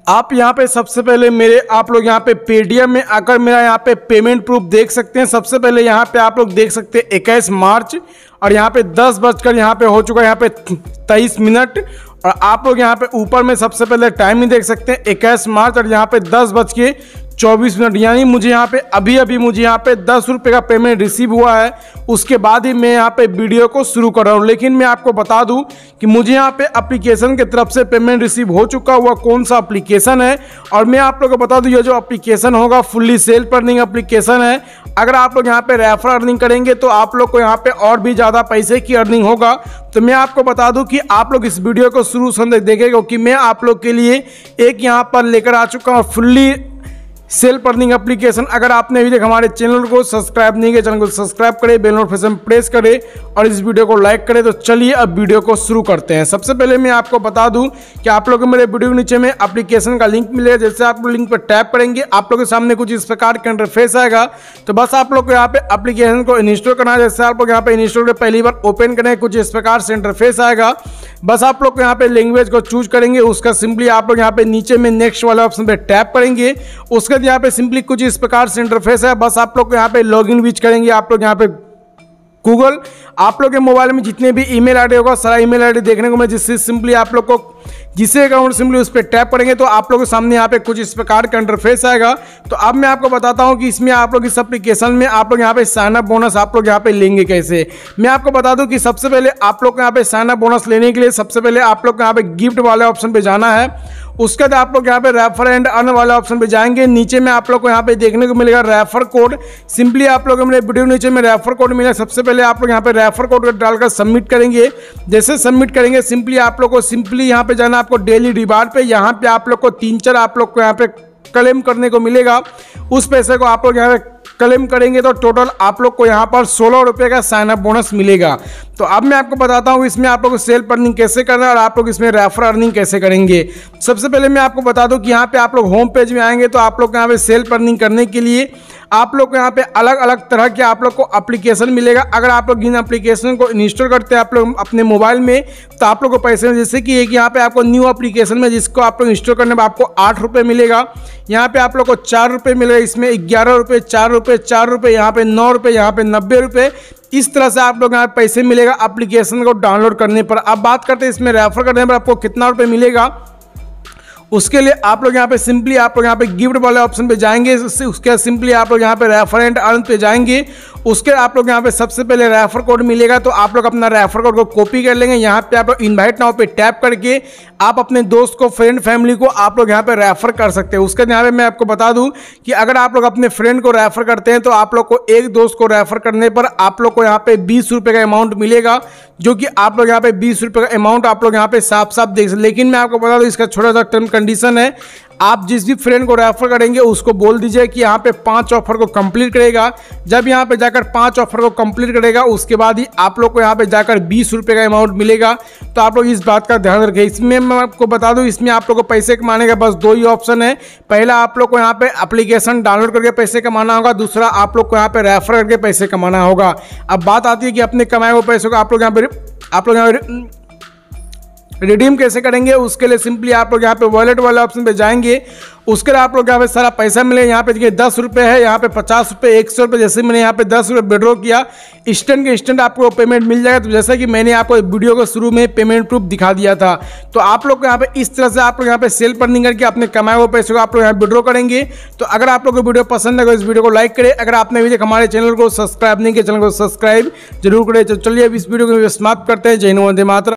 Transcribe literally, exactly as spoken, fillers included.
आप यहाँ पे सबसे पहले मेरे आप लोग यहाँ पे पेटीएम में आकर मेरा यहाँ पे पेमेंट प्रूफ देख सकते हैं। सबसे पहले यहाँ पे आप लोग देख सकते हैं इक्कीस मार्च और यहाँ पे दस बजकर यहाँ पे हो चुका है यहाँ पे तेईस मिनट। और आप लोग यहाँ पे ऊपर में सबसे पहले टाइम ही देख सकते हैं इक्कीस मार्च और यहाँ पे दस बज के चौबीस मिनट, यानी मुझे यहाँ पे अभी अभी मुझे यहाँ पे दस रुपये का पेमेंट रिसीव हुआ है। उसके बाद ही मैं यहाँ पे वीडियो को शुरू कर रहा हूँ। लेकिन मैं आपको बता दूँ कि मुझे यहाँ पे एप्लीकेशन की तरफ से पेमेंट रिसीव हो चुका हुआ कौन सा एप्लीकेशन है। और मैं आप लोगों को बता दूँ ये जो एप्लीकेशन होगा फुल्ली सेल्फ अर्निंग एप्लीकेशन है। अगर आप लोग यहाँ पे रेफर अर्निंग करेंगे तो आप लोग को यहाँ पे और भी ज़्यादा पैसे की अर्निंग होगा। तो मैं आपको बता दूं कि आप लोग इस वीडियो को शुरू से देखेंगे क्योंकि मैं आप लोग के लिए एक यहाँ पर लेकर आ चुका हूँ फुल्ली सेल्फ अर्निंग एप्लीकेशन। अगर आपने अभी तक हमारे चैनल को सब्सक्राइब नहीं किया, चैनल को सब्सक्राइब करें, बेल नोटिफिकेशन प्रेस करें और इस वीडियो को लाइक करें। तो चलिए अब वीडियो को शुरू करते हैं। सबसे पहले मैं आपको बता दूं कि आप लोग को मेरे वीडियो के नीचे में एप्लीकेशन का लिंक मिलेगा। जैसे आप लोग लिंक पर टैप करेंगे आप लोग के सामने कुछ इस प्रकार का इंटरफेस आएगा। तो बस आप लोग को यहाँ पे एप्लीकेशन को इंस्टॉल करना है। जैसे आप लोग यहाँ पे इंस्टॉल पहली बार ओपन करें कुछ इस प्रकार से इंटरफेस आएगा। बस आप लोग को यहाँ पे लैंग्वेज को चूज करेंगे, उसका सिंपली आप लोग यहाँ पे नीचे में नेक्स्ट वाले ऑप्शन पे टैप करेंगे। उसके बाद यहाँ पे सिंपली कुछ इस प्रकार से इंटरफेस है। बस आप लोग को यहाँ पे लॉगिन विच करेंगे। आप लोग यहाँ पे गूगल आप लोग के मोबाइल में जितने भी ईमेल आईडी होगा सारा ईमेल आईडी देखने को मैं जिससे सिंपली आप लोग को जिसे अकाउंट सिंपली उस पर टैप करेंगे तो आप लोगों के सामने यहाँ पे कुछ इस प्रकार का इंटरफेस आएगा। तो अब मैं आपको बताता हूँ कि इसमें आप लोग इस एप्लीकेशन में आप लोग यहाँ पे साइन अप बोनस आप लोग यहाँ पे लेंगे कैसे। मैं आपको बता दूँ कि सबसे पहले आप लोग को यहाँ पे साइन अप बोनस लेने के लिए सबसे पहले आप लोग को यहाँ पे गिफ्ट वाले ऑप्शन पे जाना है। उसके बाद आप लोग यहाँ पे रेफर एंड अर्न वाले ऑप्शन पे जाएंगे। नीचे में आप लोग को यहाँ पे देखने को मिलेगा रेफर कोड। सिंपली आप लोग मेरे वीडियो नीचे में रेफर कोड मिलेगा। सबसे पहले आप लोग यहाँ पे रेफर कोड डालकर सबमिट करेंगे। जैसे सबमिट करेंगे सिंपली आप लोग को सिंपली यहाँ पे जाना आपको डेली रिवार्ड पे। यहाँ पे आप लोग को तीन चार आप लोग को यहाँ पे क्लेम करने को मिलेगा। उस पैसे को आप लोग यहाँ पे क्लेम करेंगे तो टोटल आप लोग को यहाँ पर सोलह रुपये का साइन अप बोनस मिलेगा। तो अब मैं आपको बताता हूँ इसमें आप लोग को सेल्फ अर्निंग कैसे करना है और आप लोग इसमें रेफर अर्निंग कैसे करेंगे। सबसे पहले मैं आपको बता दूँ कि यहाँ पे आप लोग होम पेज में आएंगे तो आप लोग यहाँ पे सेल्फ अर्निंग करने के लिए आप लोग को यहाँ पे अलग अलग तरह के आप लोग को एप्लीकेशन मिलेगा। अगर आप लोग इन एप्लीकेशन को इंस्टॉल करते हैं आप लोग अपने मोबाइल में तो आप लोग को पैसे जैसे कि एक यहाँ पे आपको न्यू एप्लीकेशन में जिसको आप लोग इंस्टॉल करने में आपको आठ रुपये मिलेगा। यहाँ पे आप लोग को चार रुपये मिलेगा, इसमें ग्यारह रुपये, चार रुपये, चार रुपये, यहाँ पे नौ रुपये, यहाँ पे नब्बे रुपये। इस तरह से आप लोग यहाँ पैसे मिलेगा एप्लीकेशन को डाउनलोड करने पर। अब बात करते हैं इसमें रेफर करने पर आपको कितना रुपये मिलेगा। उसके लिए आप लोग यहाँ पे सिंपली आप लोग यहाँ पे गिफ्ट वाले ऑप्शन पे जाएंगे। उसके बाद सिंपली आप लोग यहाँ पे रेफर एंड अर्न पे जाएंगे। उसके आप लोग यहाँ पे सबसे पहले रेफर कोड मिलेगा तो आप लोग अपना रेफर कोड को कॉपी कर लेंगे। यहाँ पे आप लोग इनवाइट नाउ पे टैप करके आप अपने दोस्त को फ्रेंड फैमिली को आप लोग यहाँ पे रेफर कर सकते हैं। उसके यहाँ पे मैं आपको बता दूँ कि अगर आप लोग अपने फ्रेंड को रेफर करते हैं तो आप लोग को एक दोस्त को रेफर करने पर आप लोग को यहाँ पे बीस रुपये का अमाउंट मिलेगा, जो कि आप लोग यहाँ पे बीस रुपये का अमाउंट आप लोग यहाँ पे साफ साफ देख सकते। लेकिन मैं आपको बता दूँ इसका छोटा सा टर्म कंडीशन है। आप जिस भी फ्रेंड को रेफर करेंगे उसको बोल दीजिए कि यहाँ पे पांच ऑफर को कंप्लीट करेगा। जब यहाँ पे जाकर पांच ऑफर को कंप्लीट करेगा उसके बाद ही आप लोग को यहाँ पे जाकर बीस रुपये का अमाउंट मिलेगा। तो आप लोग इस बात का ध्यान रखें। इसमें मैं आपको बता दूं इसमें आप लोग को पैसे कमाने का बस दो ही ऑप्शन है। पहला आप लोग को यहाँ पे एप्लीकेशन डाउनलोड करके पैसे कमाना होगा, दूसरा आप लोग को यहाँ पे रेफर करके पैसे कमाना होगा। अब बात आती है कि अपने कमाए हुए पैसों को आप लोग यहाँ पे आप लोग यहाँ पे रिडीम कैसे करेंगे। उसके लिए सिंपली आप लोग यहाँ पे वॉलेट वाले ऑप्शन पे जाएंगे। उसके लिए आप लोग यहाँ पे सारा पैसा मिले। यहाँ पे देखिए दस रुपये है, यहाँ पे पचास रुपये, एक सौ रुपये। जैसे मैंने यहाँ पे दस रुपये विड्रॉ किया इंस्टेंट के इंस्टेंट आपको पेमेंट मिल जाएगा। तो जैसा कि मैंने आपको वीडियो को शुरू में पेमेंट प्रूफ दिखा दिया था। तो आप लोग को यहाँ पे इस तरह से आप लोग यहाँ पे सेल्फ अर्निंग करके अपने कमाए हुए पैसे को आप लोग यहाँ विड्रॉ करेंगे। तो अगर आप लोग को वीडियो पसंद है तो इस वीडियो को लाइक करें। अगर आपने अभी तक हमारे चैनल को सब्सक्राइब नहीं किया चैनल को सब्सक्राइब जरूर करें। तो चलिए अब इस वीडियो को समाप्त करते हैं। जय हिंद, वंदे मातरम।